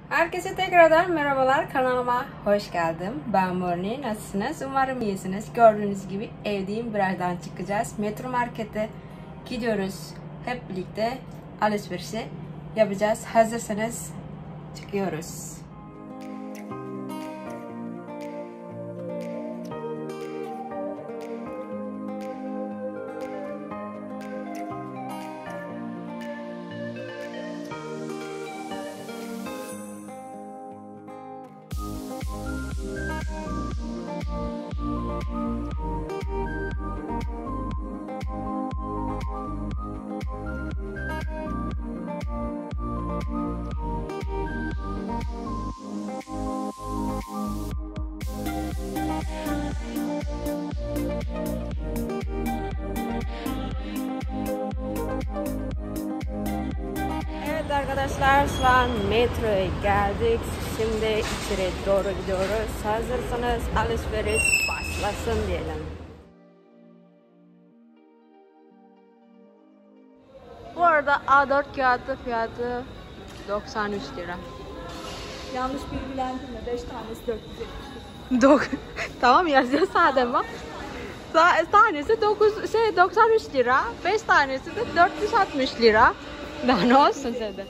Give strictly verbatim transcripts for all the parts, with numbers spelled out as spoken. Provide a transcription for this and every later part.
Herkese tekrardan merhabalar, kanalıma hoş geldin. Ben Morni, nasılsınız? Umarım iyisiniz. Gördüğünüz gibi evdeyim, birazdan çıkacağız. Metro Market'e gidiyoruz. Hep birlikte alışverişi yapacağız. Hazırsanız çıkıyoruz. Evet arkadaşlar, şu an metroya geldik. Şimdi içeri doğru gidiyoruz. Hazırsanız alışveriş başlasın diyelim. Bu arada A dört kağıdı fiyatı doksan üç lira. Yanlış bilgilendirme. beş tanesi dört yüz yetmiş lira. Tamam, yazıyor zaten bak. Tanesi dokuz, şey, doksan üç lira. beş tanesi de dört yüz altmış lira. Daha ne olsun size?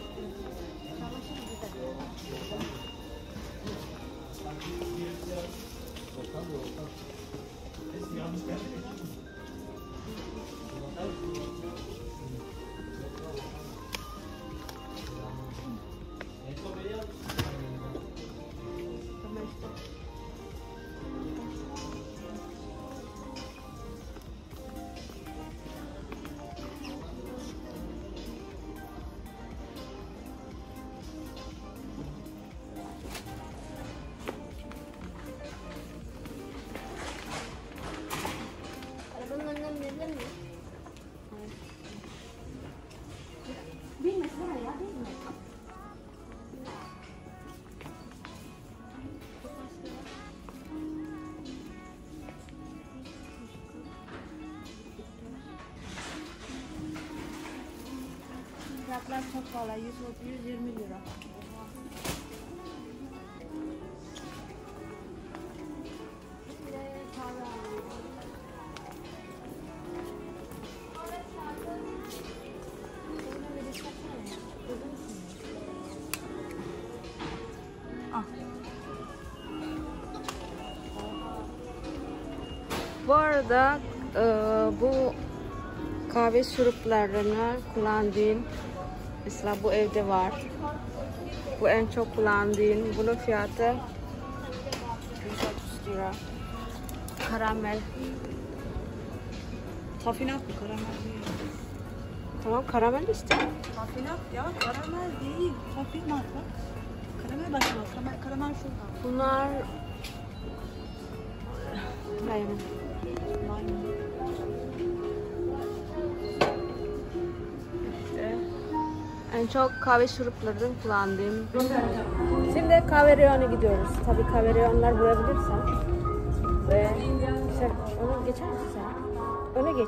Fiyatlar çok pahalı. yüz yirmi lira. Bu arada e, bu kahve şuruplarını kullandığım, mesela bu evde var. Bu en çok kullandığım. Bunun fiyatı yüz otuz lira. Karamel. Tafinat mı? Karamel değil. Tamam, karamel işte. Tafinat ya. Karamel değil. Tafinat bak. Karamel başka. Karamel, karamel şurada. Bunlar Lemon. Lemon. İşte en çok kahve şuruplarını kullandığım. Şimdi kahve reyonu gidiyoruz. Tabii kahve reyonlar bulabilirsen. Ve sen onu geçer misin sen? Öne geç.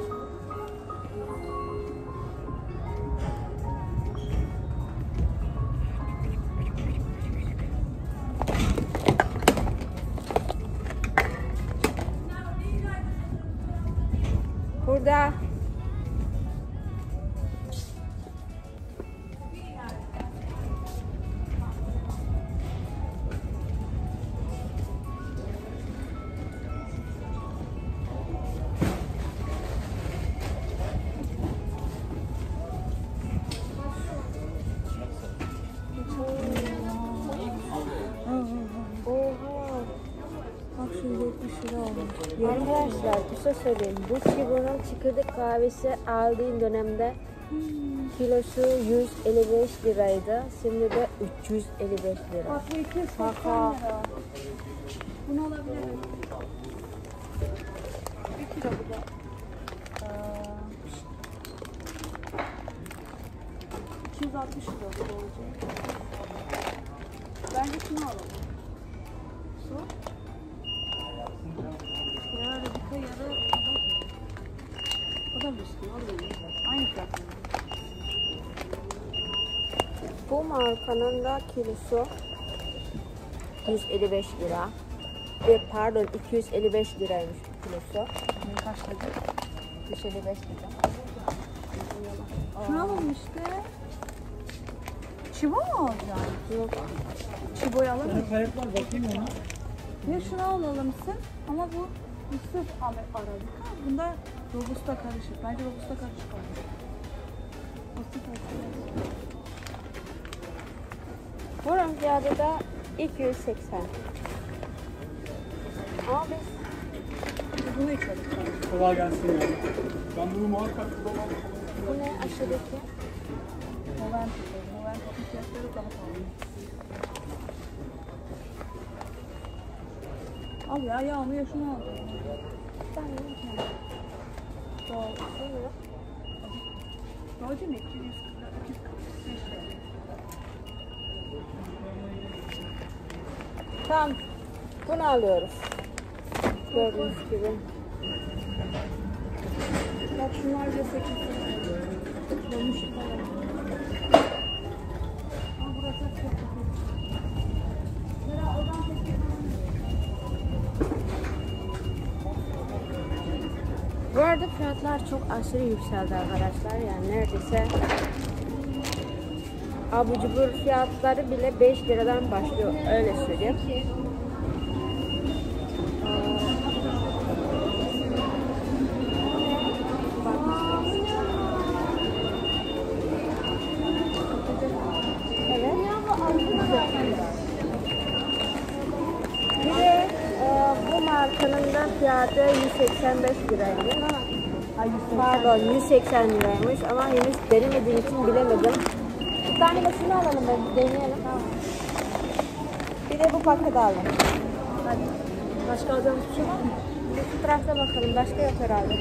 Burada arkadaşlar bir şey söyleyeyim. Bu Şibo'nun çekirdek kahvesi aldığım dönemde kilosu yüz elli beş liraydı. Şimdi de üç yüz elli beş lira. Bak bu iki yüz seksen lira. Bunu alabilirim. Bir kilo bu da. iki yüz altmış lira bu olacak. Bence şunu alalım. Su. Ya Radika ya da o da mı istiyor? Aynı fiyat. Bu mu markanın da kilosu yüz elli beş lira. Ve pardon iki yüz elli beş liraymış kilosu. Ne kaç dedi? yüz elli beş lira. Şunu alalım işte. Çibo mu alacaksın? Yok. Çibo'yu alalım. Sana kayıp var bakayım ona. Ya şunu alalım sırf ama bu bu sırf Ahmet Arabika. Bunda Robusta karışık. Bence Robusta karışık olur. O sırf olsun. Bunun fiyatı da iki yüz seksen. Ama biz Bunu içelim. Kolay gelsin ya. Ben bunu muhakkak kullanmam. bu ne aşağıdaki? Movento. Movento'nun fiyatları daha pahalı. Al ya yağını ya şunu al. Ben ne diyeceğim? Doğru mu? Doğru değil mi? iki yüz kırk beş lira. Tamam. Bunu alıyoruz. Gördüğünüz gibi. Bak şunlar da sekiz lira. Dönmüş falan. Aa burası çok kötü. Zira oradan sekiz Bu arada fiyatlar çok aşırı yükseldi arkadaşlar. Yani neredeyse abur cubur fiyatları bile beş liradan başlıyor. Öyle söyleyeyim. Evet. Bir de e, bu markanın da fiyatı yüz seksen beş liraymış. Pardon yüz seksen liraymış ama henüz denemediğim için bilemedim. Bir tane de şunu alalım, ben deneyelim. Bir de bu paket alalım. Hadi. Başka alacağımız bir şey var mı? Bu tarafta bakalım, başka yok herhalde.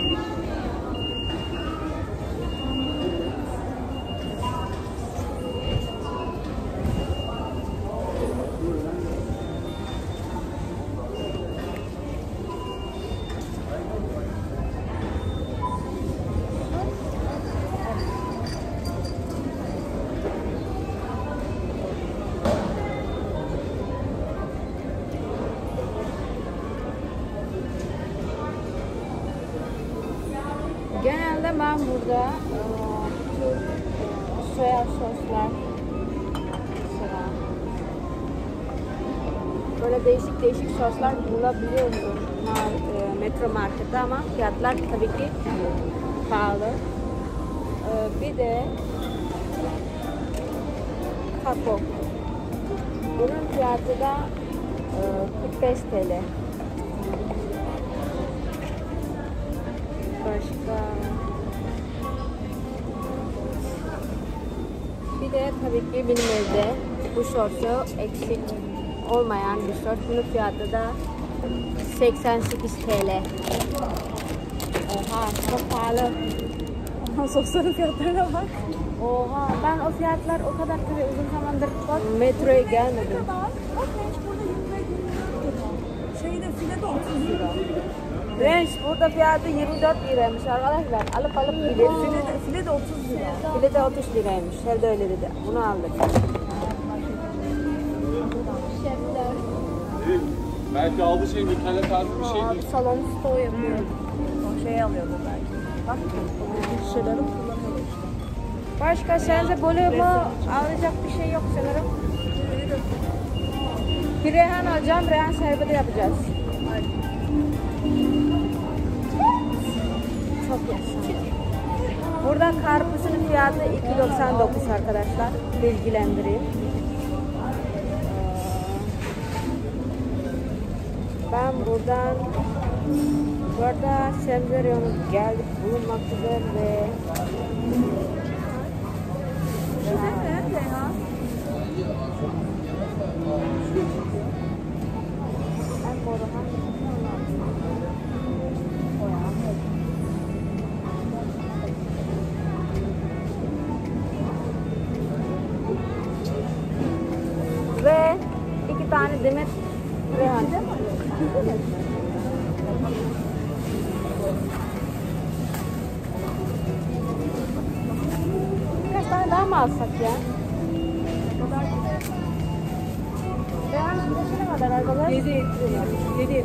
Genelde ben burada e, Türk e, soya soslar mesela böyle değişik değişik soslar bulabiliyorsun mar- e, Metro Market'te ama fiyatlar tabii ki pahalı. E, bir de taco. Bunun fiyatı da e, kırk beş TL. Başka bir de tabii ki benim evde bu sosu eksik olmayan bir sos. Bunun fiyatı da seksen sekiz TL. Oha çok pahalı. Sosların fiyatlarına bak. Oha ben o fiyatlar o kadar tabii uzun zamandır metroya gelmedim. Bak hiç burada yirmi lira. Şeyde filede otuz lira. Range burada fiyatı yirmi dört liraymış arkadaşlar. Alıp alıp gidelim. Filede, filede otuz lira. Bile de otuz liraymış. Her de öyle dedi. Bunu aldık. Belki aldığı şey Nutella tarzı bir şey değil. Salon stoğu yapıyor. O şeyi alıyordu belki. Bak bu şeyleri kullanıyor işte. Başka sence böyle mi alacak bir şey yok sanırım. Bir Reyhan alacağım. Reyhan şerbeti yapacağız. Çok yaşlı. Burada karpuzun fiyatı iki doksan dokuz arkadaşlar. Bilgilendireyim. Ben buradan burada Semzeryon'a geldik bulunmaktadır ve Nerede ya? ben Boruhan ve iki tane Demet Reyhan. Birkaç tane daha mı alsak ya? kadar arabalar? yedi yetmiş beş.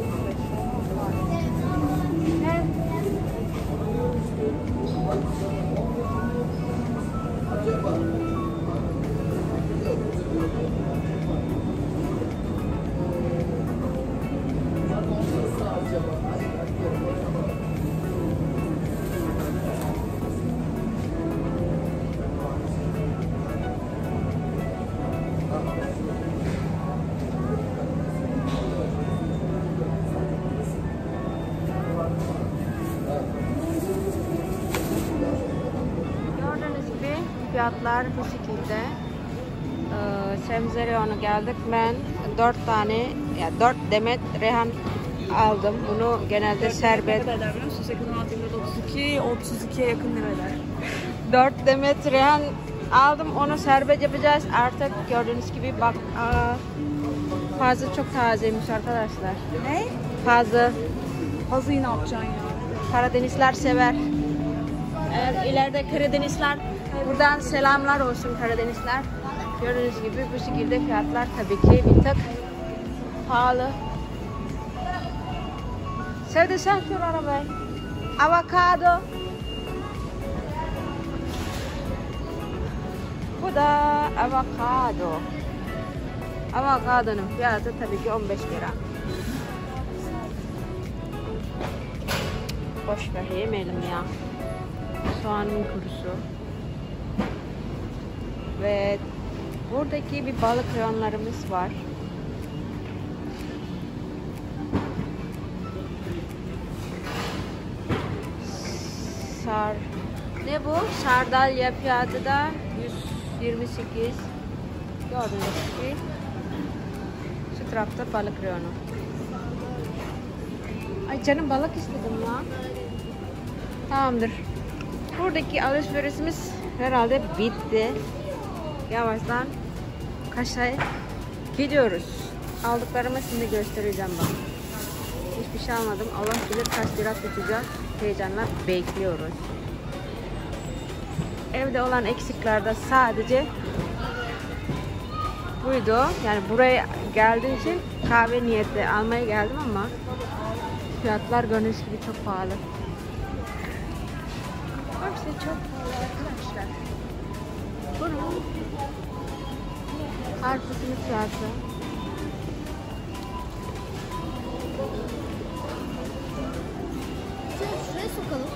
Gördüğünüz gibi fiyatlar bu şekilde. Ee, Semzerion'a geldik. Ben dört tane, ya dört demet rehan aldım. Bunu genelde serbest. Ne kadar eder biliyor musun? seksen altı lira otuz iki, otuz ikiye yakın lira eder. dört demet rehan aldım. Onu serbest yapacağız. Artık gördüğünüz gibi bak, aa, fazla çok tazeymiş arkadaşlar. Ne? Fazla. Fazlayı ne yapacaksın ya? Karadenizler sever. Eğer ileride Karadenizler, buradan selamlar olsun Karadenizler. Gördüğünüz gibi bu şekilde fiyatlar tabii ki bir tık pahalı. Sevdi sen şu arabayı. Avokado. Bu da avokado. Avokadonun fiyatı tabii ki on beş lira. Boş ver, yemeyelim ya. Soğanın kurusu. Ve buradaki bir balık reyonlarımız var. Sar. Ne bu? Sardalya fiyatı da yüz yirmi sekiz. Gördüğünüz gibi. Şu tarafta balık reyonu. Ay canım, balık istedim ya. Tamamdır. Buradaki alışverişimiz herhalde bitti. Yavaştan Kaşa'ya gidiyoruz. Aldıklarımı şimdi göstereceğim bak. Hiçbir şey almadım. Allah bilir kaç lira tutacak. Heyecanla bekliyoruz. Evde olan eksikler de sadece buydu. Yani buraya geldiğim için kahve niyeti almaya geldim ama fiyatlar gördüğünüz gibi çok pahalı. Hepsi çok pahalı arkadaşlar. Bunun karpuzumun fiyatı Şuraya sokalım.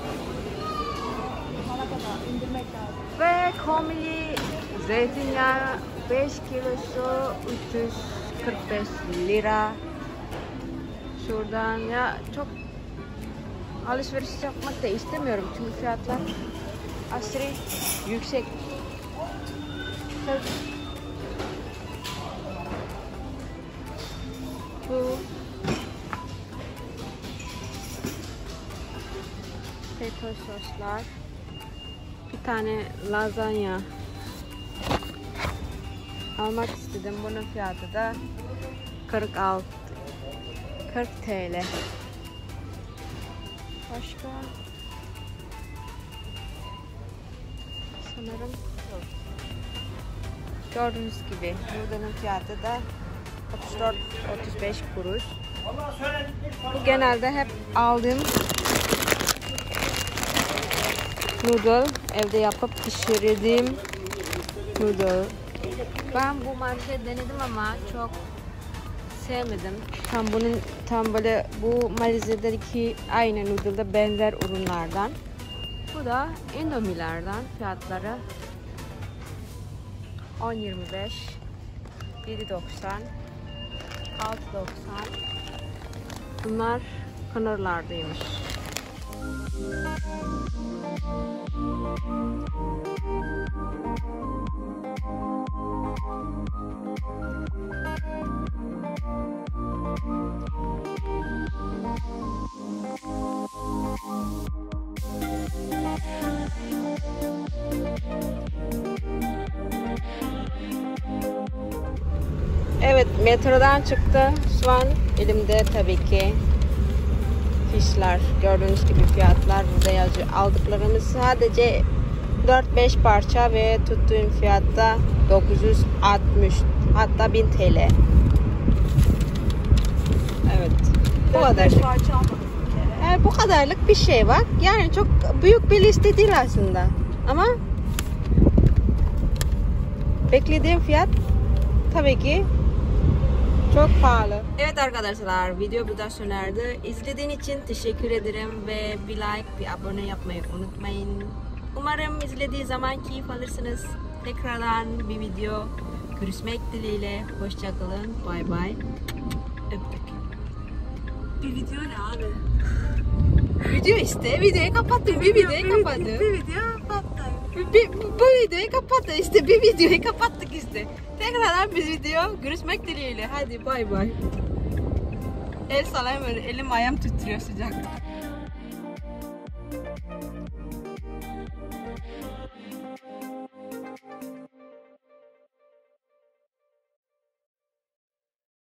ve komili zeytinyağı beş kilosu üç yüz kırk beş lira. Şuradan ya çok alışveriş yapmak da istemiyorum çünkü fiyatlar aşırı yüksek. Bu peto soslar, bir tane lazanya almak istedim. Bunun fiyatı da kırk altı kırk T L. Başka sanırım yok. Gördüğünüz gibi buranın fiyatı da otuz dört otuz beş kuruş. Bu genelde hep aldığım noodle, evde yapıp pişirdiğim noodle. Ben bu marka denedim ama çok sevmedim. Tam bunun tam böyle bu Malezya'daki aynı noodle'da benzer ürünlerden. Bu da Indomie'lerden. Fiyatları on yirmi beş, yedi doksan, altı doksan. Bunlar Kınırlar'daymış. Evet, metrodan çıktı. Şu an elimde tabii ki fişler. Gördüğünüz gibi fiyatlar burada yazıyor. Aldıklarımız sadece dört beş parça ve tuttuğum fiyatta dokuz yüz altmış, hatta bin T L. Evet. Bu Dört kadar. beş parça almadık bir kere. Yani bu kadarlık bir şey var. Yani çok büyük bir liste değil aslında. Ama beklediğim fiyat tabii ki çok pahalı. Evet arkadaşlar, video burada sona erdi. İzlediğin için teşekkür ederim ve bir like, bir abone yapmayı unutmayın. Umarım izlediği zaman keyif alırsınız. Tekrardan bir video görüşmek dileğiyle. Hoşçakalın. Bay bay. Öptük. Bir video ne abi? Video işte. Videoyu kapattım. Bir videoyu kapattım. Bir video kapattı. Bir, bu videoyu kapattı işte. Bir videoyu kapattık işte. Tekrardan bir video görüşmek dileğiyle. Hadi bay bay. El sallayayım, elim ayağım titriyor sıcak.